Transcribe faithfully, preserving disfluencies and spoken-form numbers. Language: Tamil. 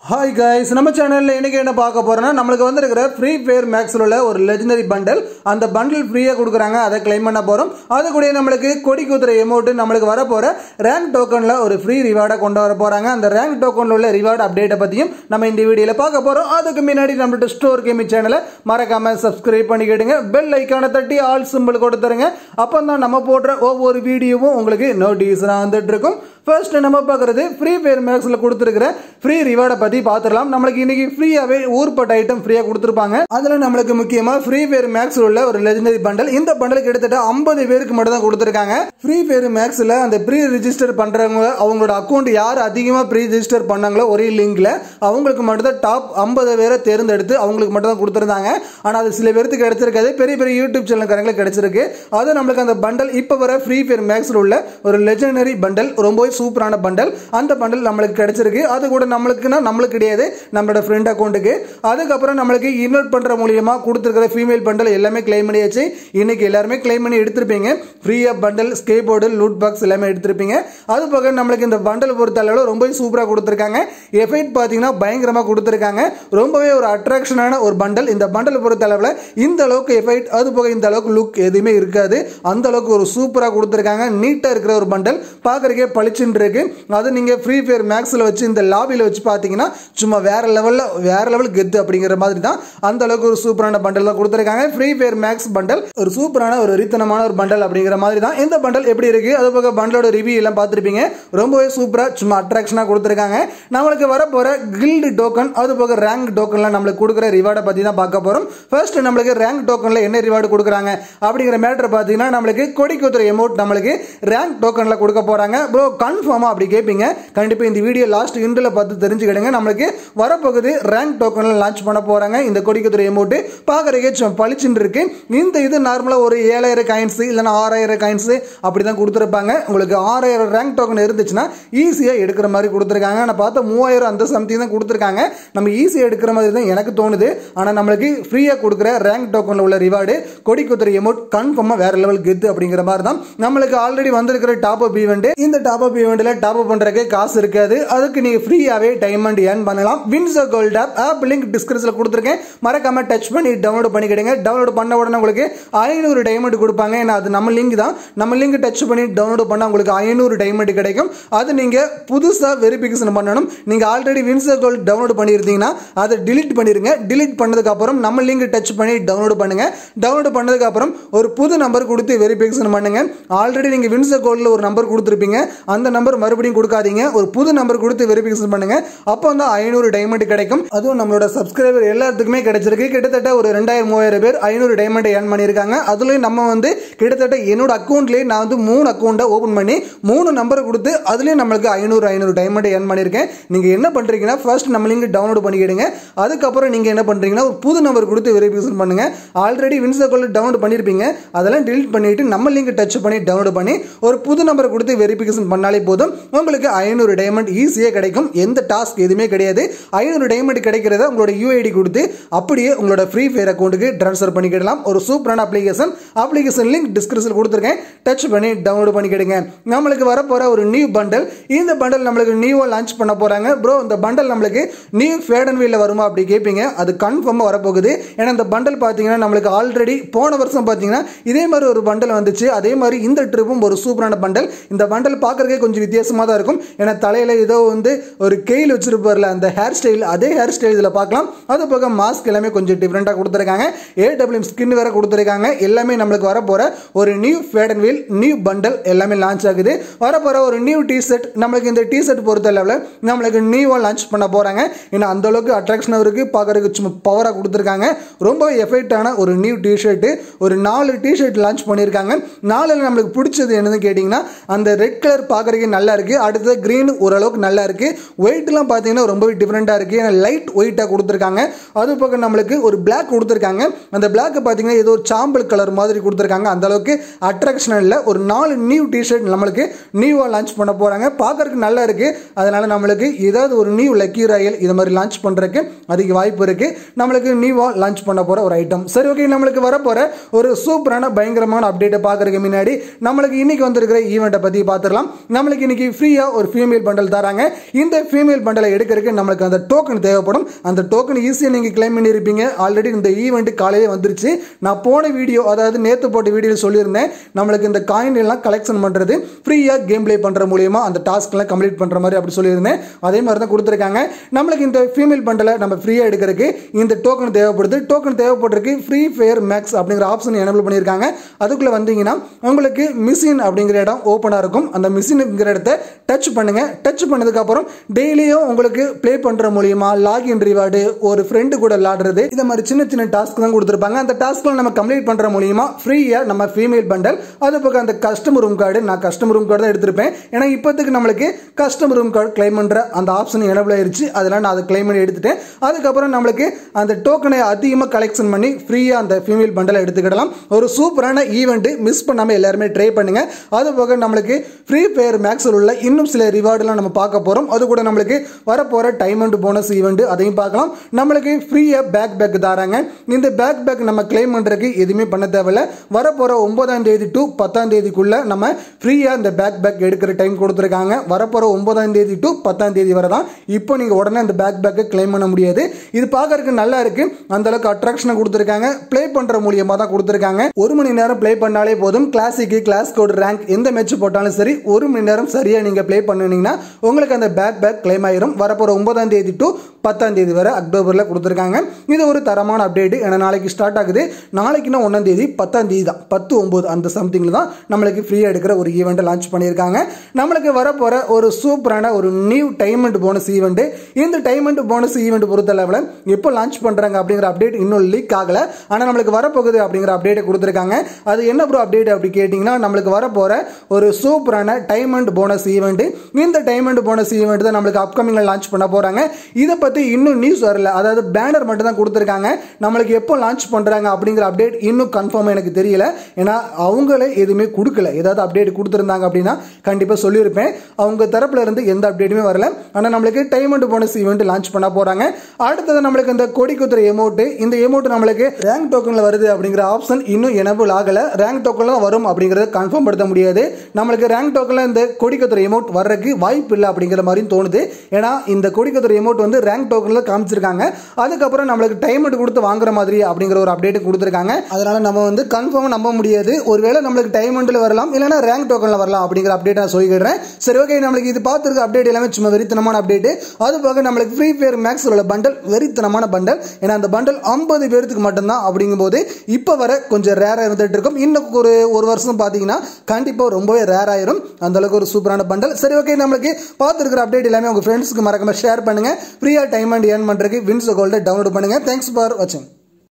Hi guys, நம்ம சேனல்ல இன்னைக்கு என்ன பார்க்க போறோம்னா நமக்கு வந்திருக்கிற ஃப்ரீ ஃபயர் மேக்ஸ்ல உள்ள ஒரு லெஜெண்டரி பண்டல் அந்த பண்டல் ஃப்ரீயா கொடுக்கறாங்க அதை க்ளைம் பண்ண போறோம். அது கூட நமக்கு கொடி குதிரை எமோட் நமக்கு வர போற ரேங்க் டோக்கன்ல ஒரு ஃப்ரீ ரிவார்டை கொண்டு வர போறாங்க. அந்த ரேங்க் டோக்கன்ல உள்ள ரிவார்ட் அப்டேட்டை பத்தியும் நம்ம இந்த வீடியோல பார்க்க போறோம். அதுக்கு முன்னாடி நம்ம ஸ்டோர் கேமிங் சேனலை மறக்காம சப்ஸ்கிரைப் பண்ணிக்கிடுங்க. பெல் ஐகானை தட்டி ஆல் சிம்பிள் கொடுத்துருங்க. அப்பதான் நம்ம போடுற ஒவ்வொரு வீடியோவும் உங்களுக்கு நோட்டிஃபிகேஷனா வந்துட்டு இருக்கும். ஃபர்ஸ்ட் நம்ம பார்க்கிறது ஃப்ரீ ஃபயர் மேக்ஸ்ல கொடுத்திருக்கிற ஃப்ரீ ரிவார்டை பத்தி பார்த்துடலாம். நமக்கு இன்னைக்கு ஃப்ரீயாவே ஊர்பட்ட ஐட்டம் ஃப்ரீயா கொடுத்திருப்பாங்க. அதுல நமக்கு முக்கியமா ஃப்ரீ ஃபயர் மேக்ஸ்ல உள்ள ஒரு லெஜெண்டரி பண்டல். இந்த பண்டல் கிட்டத்தட்ட ஐம்பது பேருக்கு மட்டும் தான் கொடுத்திருக்காங்க. ஃப்ரீ ஃபயர் மேக்ஸ்ல அந்த ப்ரீ ரெஜிஸ்டர் பண்றவங்க அவங்களோட அக்கௌண்ட் யார் அதிகமா ப்ரீ ரெஜிஸ்டர் பண்ணாங்களோ ஒரே லிங்க்ல அவங்களுக்கு மட்டும் தான் டாப் ஐம்பது பேரை தேர்ந்தெடுத்து அவங்களுக்கு மட்டும் தான் கொடுத்திருந்தாங்க. ஆனா அது சில பேருக்கு கிடைச்சிருக்காது, பெரிய பெரிய யூடியூப் சேனல்காரங்களுக்கு கிடைச்சிருக்கு. அது நம்மளுக்கு அந்த பண்டல் இப்ப வர ஃப்ரீ ஃபயர் மேக்ஸ்ல உள்ள ஒரு லெஜெண்டரி பண்டல், ரொம்ப சூப்பரான பண்டல். அந்த பண்டல் நமக்கு கிடைச்சிருக்கு. அது கூட நம்மளுக்குன்னா நம்மளுக்கு கிடையாது, நம்மளோட ஃப்ரெண்ட் அக்கௌண்ட்டுக்கு. அதுக்கப்புறம் நம்மளுக்கு இன்வெர்ட் பண்ற மூலியமா கொடுத்துருக்கிற ஃபீமேல் பண்டல் எல்லாமே கிளைம் பண்ணியாச்சு. இன்னைக்கு எல்லாருமே கிளைம் பண்ணி எடுத்திருப்பீங்க. ஃப்ரீயா bundle, skateboard, loot box எல்லாமே எடுத்திருப்பீங்க. அது போக நம்மளுக்கு இந்த பண்டல் பொறுத்த அளவில் ரொம்ப சூப்பரா கொடுத்துருக்காங்க. எஃபெக்ட் பாத்தீங்கன்னா பயங்கரமா கொடுத்துருக்காங்க. ரொம்பவே ஒரு அட்ராக்ஷனான ஒரு பண்டல். இந்த பண்டல் பொறுத்த அளவில் இந்த அளவுக்கு எஃபெக்ட், அது போக இந்த அளவுக்கு லுக் எதுவுமே இருக்காது. அந்த அளவுக்கு ஒரு சூப்பரா கொடுத்துருக்காங்க. நீட்டா இருக்கிற ஒரு பண்டல், பாக்குறதுக்கே பளிச்சுன்னு இருக்கு. அது நீங்க ஃப்ரீ ஃபயர் மேக்ஸ்ல வச்சு இந்த லாபில வச்சு பாத்தீங்கன்னா சும்மா வேற லெவல்ல வேற லெவல் கெத்து அப்படிங்கிற மாதிரி தான். அந்த அளவுக்கு ஒரு சூப்பரான பண்டல் தான் கொடுத்திருக்காங்க. ஃப்ரீ ஃபயர் மேக்ஸ் பண்டல் ஒரு சூப்பரான ஒரு ரித்தனமான ஒரு பண்டல் அப்படிங்கிற மாதிரி தான். இந்த பண்டல் எப்படி இருக்கு, அது போக பண்டலோட ரிவ்யூ எல்லாம் பார்த்திருப்பீங்க. ரொம்பவே சூப்பரா சும்மா அட்ராக்ஷனா கொடுத்திருக்காங்க. நம்மளுக்கு வர போற கில்ட் டோக்கன், அது போக ரேங்க் டோக்கன்ல நம்மளுக்கு கொடுக்குற ரிவார்டை பத்தி தான் பார்க்க போறோம். ஃபர்ஸ்ட் நம்மளுக்கு ரேங்க் டோக்கன்ல என்ன ரிவார்டு கொடுக்குறாங்க அப்படிங்கிற மேட்டர் பாத்தீங்கன்னா நம்மளுக்கு கொடி குதிரை எமோட் நம்மளுக்கு ரேங்க் டோக்கன்ல கொடுக்க போறாங்க. ப்ரோ கன்ஃபார்மா அப்படி கேட்பீங்க. கண்டிப்பா இந்த வீடியோ லாஸ்ட் இன்ட்ல பார்த்து தெரிஞ்சுக்கிடுங்க. நம்மளுக்கு வரப்போகுது ரேங்க் டோக்கன்ல லான்ச் பண்ண போறாங்க. இந்த கொடி குதிரை எமோட் பாக்குறதுக்கே பளிச்சுன்னு இருக்கு. இந்த இது நார்மலா ஒரு ஏழாயிரம் காயின்ஸ் இல்லைன்னா ஆறாயிரம் காயின்ஸ் அப்படிதான் கொடுத்துருப்பாங்க. உங்களுக்கு ஆறாயிரம் ரேங்க் டோக்கன் இருந்துச்சுன்னா ஈஸியா எடுக்கிற மாதிரி கொடுத்துருக்காங்க. நான் பார்த்தா மூவாயிரம் அந்த சம்திங் தான் கொடுத்துருக்காங்க. நம்ம ஈஸியா எடுக்கிற மாதிரி தான் எனக்கு தோணுது. ஆனா நம்மளுக்கு ஃப்ரீயா கொடுக்குற ரேங்க் டோக்கன்ல உள்ள ரிவார்டு கொடி குதிரை எமோட் கன்ஃபார்மா வேற லெவல் கெத்து அப்படிங்கிற மாதிரி தான். நம்மளுக்கு ஆல்ரெடி வந்திருக்கிற டாப் அப் ஈவெண்ட், இந்த டாப் அப் ஈவெண்ட்ல டாப் அப் பண்றதுக்கு காசு இருக்காது. அதுக்கு நீங்க ஃப்ரீயாவே டைமண்ட் ஏர்ன் பண்ணலாம். Wins Gold app app link டிஸ்கிரிப்ஷன்ல கொடுத்திருக்கேன். மறக்காம டச் பண்ணி டவுன்லோட் பண்ணிக்கிடுங்க. டவுன்லோட் பண்ண உடனே உங்களுக்கு ஐநூறு டைமண்ட் கொடுப்பாங்க. ஏன்னா அது நம்ம லிங்க் தான். நம்ம லிங்க் டச் பண்ணி டவுன்லோட் பண்ணா உங்களுக்கு ஐநூறு டைமண்ட் கிடைக்கும். அது நீங்க புதுசா வெரிஃபிகேஷன் பண்ணணும். நீங்க ஆல்ரெடி வின்ஸ் கோல்ட் டவுன்லோட் பண்ணிருந்தீங்கன்னா அதை delete பண்ணிருங்க. delete பண்ணதுக்கு அப்புறம் நம்ம லிங்க் டச் பண்ணி டவுன்லோட் பண்ணுங்க. டவுன்லோட் பண்ணதுக்கு அப்புறம் ஒரு புது நம்பர் கொடுத்து வெரிஃபிகேஷன் பண்ணுங்க. ஆல்ரெடி நீங்க வின்ஸ் கோல்ட்ல ஒரு நம்பர் கொடுத்திருப்பீங்க. அந்த நம்பர் மறுபடியும் கொடுக்காதீங்க. ஒரு புது நம்பர் கொடுத்து வெரிஃபிகேஷன் பண்ணுங்க. அப்போ வந்து ஐநூறு டைமண்ட் கிடைக்கும். அதுவும் நம்மளோட சப்ஸ்கிரைபர் எல்லாத்துக்குமே கிடைச்சிருக்கு. கிட்டத்தட்ட ஒரு ரெண்டாயிரம் மூவாயிரம் பேர் ஐநூறு டைமண்ட் ஏர்ன் பண்ணிருக்காங்க. அதுலயும் நம்ம வந்து கிட்டத்தட்ட என்னோட அக்கௌண்ட்லயே நான் வந்து மூணு அக்கௌண்ட்டை ஓபன் பண்ணி மூணு நம்பர் கொடுத்து அதுலயும் நம்மளுக்கு ஐநூறு ஐநூறு டைமண்ட் ஏர்ன் பண்ணிருக்கேன். நீங்க என்ன பண்றீங்கன்னா ஃபர்ஸ்ட் நம்ம லிங்க் டவுன்லோட் பண்ணிக்கிடுங்க. அதுக்கப்புறம் நீங்க என்ன பண்றீங்கன்னா ஒரு புது நம்பர் கொடுத்து வெரிஃபிகேஷன் பண்ணுங்க. ஆல்ரெடி வின்ஸ் கோல்ட் டவுன்லோட் பண்ணிருப்பீங்க. அதெல்லாம் delete பண்ணிட்டு நம்ம லிங்க் டச் பண்ணி டவுன்லோட் பண்ணி ஒரு புது நம்பர் கொடுத்து வெரிஃபிகேஷன் பண்ணாலே போதும். உங்களுக்கு ஐநூறு டைமண்ட் ஈஸியா கிடைக்கும். எந்த டாஸ்க் எதுவுமே கிடையாது. ஐநூறு டைமண்ட் கிடைக்கிறத உங்களோட யூஐடி கொடுத்து அப்படியே உங்களோட ஃப்ரீ ஃபயர் அக்கௌண்ட்டுக்கு ட்ரான்ஸ்ஃபர் பண்ணிக்கிடலாம். ஒரு சூப்பரான அப்ளிகேஷன். அப்ளிகேஷன் லிங்க் டிஸ்கிரிப்ஷன்ல கொடுத்திருக்கேன். டச் பண்ணி டவுன்லோட் பண்ணிக்கிடுங்க. நம்மளுக்கு வர போற ஒரு நியூ பண்டல். இந்த பண்டல் நம்மளுக்கு நியூவா லான்ச் பண்ண போறாங்க. ப்ரோ இந்த பண்டல் நம்மளுக்கு நியூ ஃபேட் அண்ட் வீல்ல வருமா அப்படி கேட்பீங்க. அது கன்ஃபார்மா வரப்போகுது. ஏன்னா இந்த பண்டல் பாத்தீங்கன்னா நம்மளுக்கு ஆல்ரெடி போன வருஷம் பாத்தீங்கன்னா இதே மாதிரி ஒரு பண்டல் வந்துச்சு. அதே மாதிரி இந்த ட்ரிப்பும் ஒரு சூப்பரான பண்டல். இந்த பண்டல் பாக்குறதுக்கே கொஞ்சம் வித்தியாசமா தான் இருக்கும். ஏன்னா தலையில ஏதோ வந்து ஒரு கெயில் வச்சிருப்பார்ல அந்த ஹேர் ஸ்டைல், அதே ஹேர் ஸ்டைல் இதுல பார்க்கலாம். அது போக மாஸ்க் எல்லாமே கொஞ்சம் டிஃபரெண்டா கொடுத்திருக்காங்க. ஏடபிள்யூஎம் ஸ்கின் வேற கொடுத்திருக்காங்க. எல்லாமே நம்மளுக்கு வர போற ஒரு new faded wheel new bundle எல்லாமே லான்ச் ஆகுது. வர போற ஒரு நியூ டி ஷர்ட் நம்மளுக்கு இந்த டி ஷர்ட் பொறுத்த அளவில் நம்மளுக்கு நியூவா லான்ச் பண்ண போறாங்க. ஏன்னா அந்த அளவுக்கு அட்ராக்ஷனா இருக்கு, பார்க்கறதுக்கு சும்மா பவரா கொடுத்திருக்காங்க. ரொம்ப எஃபெக்டான ஒரு நியூ டி ஷர்ட். ஒரு நாலு டி ஷர்ட் லான்ச் பண்ணிருக்காங்க. நாலுல நம்மளுக்கு பிடிச்சது என்னன்னு கேட்டீங்கன்னா அந்த ரெட் கலர் பார்க்கறதுக்கு நல்லா இருக்கு. அடுத்தது கிரீன் ஓரளவுக்கு நல்லா இருக்கு. ஒயிட் எல்லாம் பாத்தீங்கன்னா ரொம்பவே டிஃபரெண்டா இருக்கு. லைட் ஒயிட்டா கொடுத்திருக்காங்க. அது போக நம்மளுக்கு ஒரு பிளாக் கொடுத்திருக்காங்க. அந்த பிளாக் பாத்தீங்கன்னா ஏதோ ஒரு சாம்பல் கலர் மாதிரி கொடுத்திருக்காங்க. அந்த அளவுக்கு அட்ராக்ஷன் இல்ல. ஒரு நாலு நியூ டி ஷர்ட் நம்மளுக்கு நியூவா லான்ச் பண்ண போறாங்க. பார்க்கறதுக்கு நல்லா இருக்கு. அதனால நம்மளுக்கு ஏதாவது ஒரு நியூ லக்கி ராயல் இது மாதிரி லான்ச் பண்றதுக்கு அதிக வாய்ப்பு இருக்கு. நம்மளுக்கு நியூவா லான்ச் பண்ண போற ஒரு ஐட்டம். சரி ஓகே, நம்மளுக்கு வர போற ஒரு சூப்பரான பயங்கரமான அப்டேட் பார்க்கறதுக்கு முன்னாடி நம்மளுக்கு இன்னைக்கு வந்திருக்கிற ஈவெண்ட்டை பத்தி பார்த்துடலாம். நம்ம நம்மளுக்கு இன்னைக்கு ஃப்ரீயா ஒரு ஃபீமேல் பண்டல் தராங்க. இந்த ஃபீமேல் பண்டலை எடுக்கிறதுக்கு நம்மளுக்கு அந்த டோக்கன் தேவைப்படும். அந்த டோக்கன் ஈஸியாக நீங்கள் கிளைம் பண்ணியிருப்பீங்க. ஆல்ரெடி இந்த ஈவெண்ட் காலையே வந்துருச்சு. நான் போன வீடியோ, அதாவது நேற்று போட்ட வீடியோவில் சொல்லியிருந்தேன், நம்மளுக்கு இந்த காயின் எல்லாம் கலெக்ஷன் பண்ணுறது ஃப்ரீயாக கேம் பிளே பண்ணுற மூலியமா அந்த டாஸ்க் எல்லாம் கம்ப்ளீட் பண்ணுற மாதிரி அப்படி சொல்லியிருந்தேன். அதே மாதிரி தான் கொடுத்துருக்காங்க. நம்மளுக்கு இந்த ஃபீமேல் பண்டலை நம்ம ஃப்ரீயாக எடுக்கிறதுக்கு இந்த டோக்கன் தேவைப்படுது. டோக்கன் தேவைப்படுறதுக்கு ஃப்ரீ ஃபயர் மேக்ஸ் அப்படிங்கிற ஆப்ஷன் எனேபிள் பண்ணியிருக்காங்க. அதுக்குள்ளே வந்தீங்கன்னா உங்களுக்கு மிஷின் அப்படிங்கிற இடம் ஓப்பனாக இருக்கும். அந்த மிஷினுங்கிற இடத்த டச் பண்ணுங்க. டச் பண்ணதுக்கு அப்புறம் டெய்லியும் உங்களுக்கு பிளே பண்ற மூலியமா லாகின் ரிவார்டு, ஒரு ஃப்ரெண்டு கூட விளையாடுறது, இந்த மாதிரி சின்ன சின்ன டாஸ்க் தான் கொடுத்துருப்பாங்க. அந்த டாஸ்க்ல நம்ம கம்ப்ளீட் பண்ற மூலியமா ஃப்ரீயா நம்ம ஃபீமேல் பண்டல், அது பக்கம் அந்த கஸ்டமர் ரூம் கார்டு, நான் கஸ்டமர் ரூம் கார்டு தான் எடுத்திருப்பேன். ஏன்னா இப்போதைக்கு நம்மளுக்கு கஸ்டமர் ரூம் கார்டு கிளைம் பண்ற அந்த ஆப்ஷன் எனேபிள் ஆயிருச்சு. அதெல்லாம் நான் அதை கிளைம் பண்ணி எடுத்துட்டேன். அதுக்கப்புறம் நம்மளுக்கு அந்த டோக்கனை அதிகமாக கலெக்ஷன் பண்ணி ஃப்ரீயா அந்த ஃபீமேல் பண்டலை எடுத்துக்கிடலாம். ஒரு சூப்பரான ஈவெண்ட், மிஸ் பண்ணாம எல்லாருமே ட்ரை பண்ணுங்க. அது போக நம்மளுக்கு ஃப்ரீ ஃபயர் மேக்ஸில் உள்ள இன்னும் சில ரிவார்டுலாம் நம்ம பார்க்க போறோம். அது கூட நம்மளுக்கு வரப்போற டைம் அண்ட் போனஸ் ஈவெண்ட் அதையும் பார்க்கலாம். நம்மளுக்கு ஃப்ரீயா பேக் பேக் தராங்க. இந்த பேக் பேக் நம்ம கிளைம் பண்றதுக்கு எதுவுமே பண்ண தேவையில்ல. வரப்போற ஒன்பதாம் தேதி டு பத்தாம் தேதிக்குள்ள நம்ம ஃப்ரீயா இந்த பேக் பேக் எடுக்கிற டைம் கொடுத்துருக்காங்க. வரப்போற ஒன்பதாம் தேதி டு பத்தாம் தேதி வரை தான். இப்போ நீங்க உடனே அந்த பேக் பேக்கை கிளைம் பண்ண முடியாது. இது பார்க்கறதுக்கு நல்லா இருக்கு. அந்த அளவுக்கு அட்ராக்ஷனை கொடுத்துருக்காங்க. பிளே பண்ற மூலியமா தான் கொடுத்துருக்காங்க. ஒரு மணி நேரம் பிளே பண்ணாலே போதும். கிளாசிக், கிளாஸ் கோட், ரேங்க் எந்த மேட்ச் போட்டாலும் சரி, ஒரு மணி நேரம் சரியா நீங்க பிளே பண்ணீங்கன்னா உங்களுக்கு அந்த பேக் பேக் கிளைம் ஆயிரும். வரப்போற ஒன்பதாம் தேதி டு பத்தாம் தேதி வரை அக்டோபர்ல கொடுத்துருக்காங்க. இது ஒரு தரமான அப்டேட். ஏன்னா நாளைக்கு ஸ்டார்ட் ஆகுது. நாளைக்குன்னா ஒன்னாம் தேதி பத்தாம் தேதி தான், பத்து ஒன்பது அந்த சம்திங்ல தான் நம்மளுக்கு ஃப்ரீயா எடுக்கிற ஒரு ஈவெண்ட் லான்ச் பண்ணியிருக்காங்க. நம்மளுக்கு வரப்போற ஒரு சூப்பரான ஒரு new diamond bonus event. இந்த டைம் அண்ட் போனஸ் ஈவெண்ட் பொறுத்தளவில் எப்போ லான்ச் பண்றாங்க அப்படிங்கிற அப்டேட் இன்னும் லீக் ஆகல. ஆனா நம்மளுக்கு வரப்போகுது அப்படிங்கிற அப்டேட் கொடுத்துருக்காங்க. அது என்ன ப்ரோ அப்டேட் அப்படி கேட்டீங்கன்னா, நம்மளுக்கு வரப்போற ஒரு சூப்பரான டைம் அண்ட் போனஸ் ஈவெண்ட். இந்த டைம் அண்ட் போனஸ் ஈவெண்ட் தான் நம்மளுக்கு அப்கமிங்ல லான்ச் பண்ண போறாங்க. இதை பத்தி இன்னும் நியூஸ் வரல. அதாவது பேனர் மட்டும் தான் கொடுத்துருக்காங்க. நம்மளுக்கு எப்போ லான்ச் பண்றாங்க அப்படிங்கிற அப்டேட் இன்னும் கன்ஃபார்மா எனக்கு தெரியல. ஏன்னா அவங்களே எதுவுமே கொடுக்கல. ஏதாவது அப்டேட் கொடுத்துருந்தாங்க அப்படின்னா கண்டிப்பா சொல்லியிருப்பேன். அவங்க தரப்புல இருந்து எந்த அப்டேட்டுமே வரல. ஆனா நம்மளுக்கு diamond bonus event launch பண்ண போறாங்க. அடுத்தது நம்மளுக்கு இந்த கொடி குத்துற எமோட். இந்த எமோட் நம்மளுக்கு ரேங்க் டோக்கன்ல வருது அப்படிங்கிற ஆப்ஷன் இன்னும் எனேபிள் ஆகல. ரேங்க் டோக்கன்ல வரும் அப்படிங்கறத கன்ஃபார்ம் படுத்த முடியாது. நம்மளுக்கு ரேங்க் டோக்கன்ல இந்த கொடி குத்துற எமோட் வர்றதுக்கு வாய்ப்பு இல்லை அப்படிங்கிற மாதிரி தோணுது. ஏன்னா இந்த கொடி குத்துற எமோட் வந்து ரேங்க் டோக்கன்ல காமிச்சிருக்காங்க. அதுக்கப்புறம் நம்மளுக்கு டைம் கொடுத்து வாங்குற மாதிரி அப்படிங்கிற ஒரு அப்டேட் கொடுத்துருக்காங்க. அதனால நம்ம வந்து கன்ஃபார்ம் நம்ப முடியாது. ஒருவேளை நம்மளுக்கு டைம் வரலாம், இல்லைன்னா ரேங்க் டோக்கன்ல வரலாம் அப்படிங்கிற அப்டேட் நான் சொல்லிக்கிறேன். சரி, ஓகே. நம்மளுக்கு இது பார்த்துருக்க அப்டேட் எல்லாமே சும்மா வெறித்தனமான அப்டேட். அது போக நம்மளுக்கு ஃப்ரீ ஃபயர் மேக்ஸ் உள்ள பண்டல் வெறித்தனமான பண்டல். ஏன்னா அந்த பண்டல் ஐம்பது பேருக்கு மட்டும்தான் அப்படிங்கும் போது இப்போ வர கொஞ்சம் ரேரா இருந்துட்டு இருக்கும். இன்னும் ஒரு ஒரு வருஷம் பார்த்தீங்கன்னா கண்டிப்பாக ரொம்பவே ரேர் ஆயிரும். அந்த அளவுக்கு ஒரு சூப்பரான பண்டல். சரி, ஓகே. நம்மளுக்கு பார்த்துருக்கிற அப்டேட் எல்லாமே உங்க ஃப்ரெண்ட்ஸ்க்கு மறக்காம ஷேர் பண்ணுங்க. ஃப்ரீயா டைம் அண்ட் ஏர்ன் பண்றதுக்கு வின்ஸ் கோல்ட டவுன்லோட் பண்ணுங்க. தேங்க்ஸ் ஃபார் வாட்சிங்.